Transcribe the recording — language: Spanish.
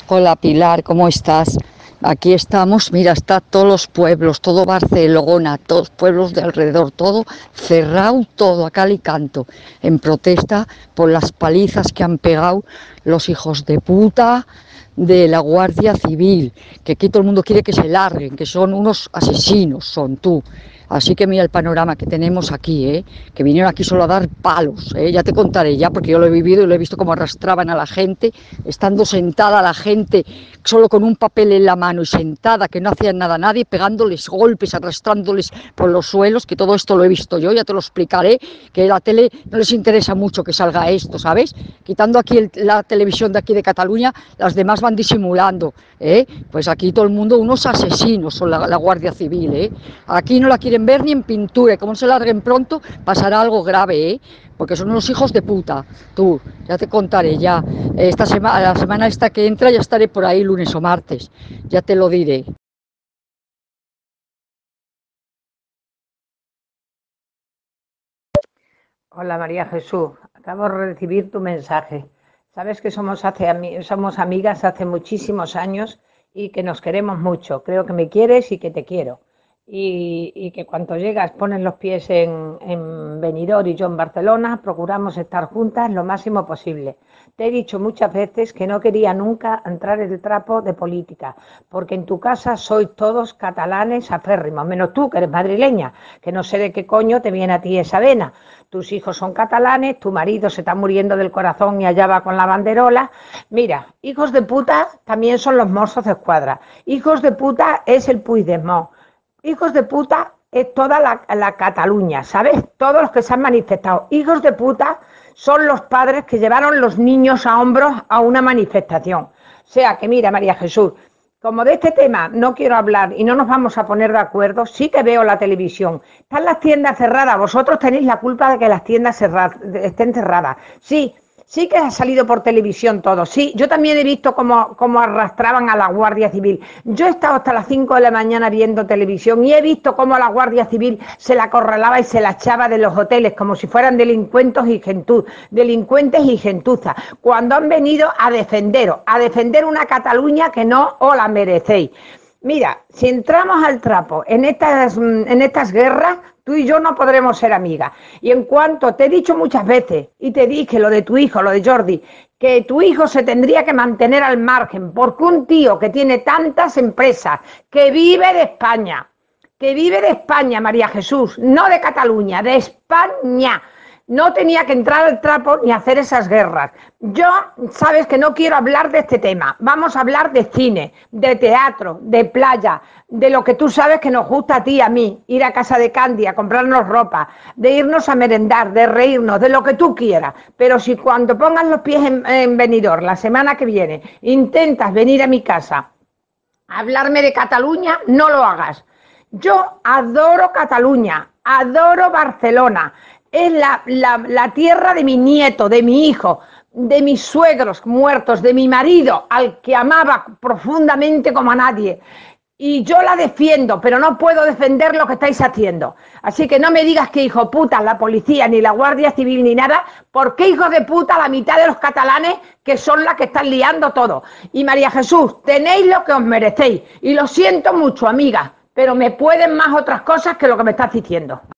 Hola Pilar, ¿cómo estás? Aquí estamos, mira, está todos los pueblos, todo Barcelona, todos los pueblos de alrededor, todo cerrado, todo a cal y canto, en protesta por las palizas que han pegado los hijos de puta de la Guardia Civil, que aquí todo el mundo quiere que se larguen, que son unos asesinos, son tú. Así que mira el panorama que tenemos aquí, que vinieron aquí solo a dar palos, ya te contaré ya, porque yo lo he vivido y lo he visto cómo arrastraban a la gente, estando sentada la gente solo con un papel en la mano y sentada, que no hacían nada a nadie, pegándoles golpes, arrastrándoles por los suelos, que todo esto lo he visto yo, ya te lo explicaré, que la tele no les interesa mucho que salga esto, ¿sabes? Quitando aquí la televisión de aquí de Cataluña, las demás van disimulando, pues aquí todo el mundo, unos asesinos son la Guardia Civil, aquí no la quieren ver ni en pintura, y como se larguen pronto pasará algo grave, porque son unos hijos de puta. Tú, ya te contaré ya, la semana esta que entra ya estaré por ahí lunes o martes, ya te lo diré. Hola María Jesús, acabo de recibir tu mensaje. Sabes que somos amigas hace muchísimos años y que nos queremos mucho. Creo que me quieres y que te quiero. Y que cuando llegas pones los pies en Benidorm y yo en Barcelona, procuramos estar juntas lo máximo posible. Te he dicho muchas veces que no quería nunca entrar en el trapo de política, porque en tu casa sois todos catalanes aférrimos, menos tú, que eres madrileña, que no sé de qué coño te viene a ti esa vena. Tus hijos son catalanes, tu marido se está muriendo del corazón y allá va con la banderola. Mira, hijos de puta también son los Mossos de Escuadra. Hijos de puta es el Puigdemont. Hijos de puta es toda la Cataluña, ¿sabes? Todos los que se han manifestado. Hijos de puta son los padres que llevaron los niños a hombros a una manifestación. O sea que mira, María Jesús, como de este tema no quiero hablar y no nos vamos a poner de acuerdo, sí que veo la televisión. Están las tiendas cerradas, vosotros tenéis la culpa de que las tiendas estén cerradas. Sí que ha salido por televisión todo, sí. Yo también he visto cómo arrastraban a la Guardia Civil. Yo he estado hasta las 5 de la mañana viendo televisión y he visto cómo la Guardia Civil se la acorralaba y se la echaba de los hoteles como si fueran delincuentes y gentuzas, cuando han venido a defender una Cataluña que no os la merecéis. Mira, si entramos al trapo en estas guerras, tú y yo no podremos ser amigas. Y en cuanto te he dicho muchas veces, y te dije lo de tu hijo, lo de Jordi, que tu hijo se tendría que mantener al margen, porque un tío que tiene tantas empresas, que vive de España, María Jesús, no de Cataluña, de España, no tenía que entrar al trapo ni hacer esas guerras. Yo, sabes que no quiero hablar de este tema. Vamos a hablar de cine, de teatro, de playa, de lo que tú sabes que nos gusta a ti y a mí. Ir a casa de Candy, a comprarnos ropa, de irnos a merendar, de reírnos, de lo que tú quieras. Pero si cuando pongas los pies en Benidorm la semana que viene intentas venir a mi casa a hablarme de Cataluña, no lo hagas. Yo adoro Cataluña, adoro Barcelona. Es la tierra de mi nieto, de mi hijo, de mis suegros muertos, de mi marido, al que amaba profundamente como a nadie. Y yo la defiendo, pero no puedo defender lo que estáis haciendo. Así que no me digas que hijo puta la policía, ni la Guardia Civil, ni nada, porque hijo de puta la mitad de los catalanes que son las que están liando todo. Y María Jesús, tenéis lo que os merecéis. Y lo siento mucho, amiga, pero me pueden más otras cosas que lo que me estás diciendo.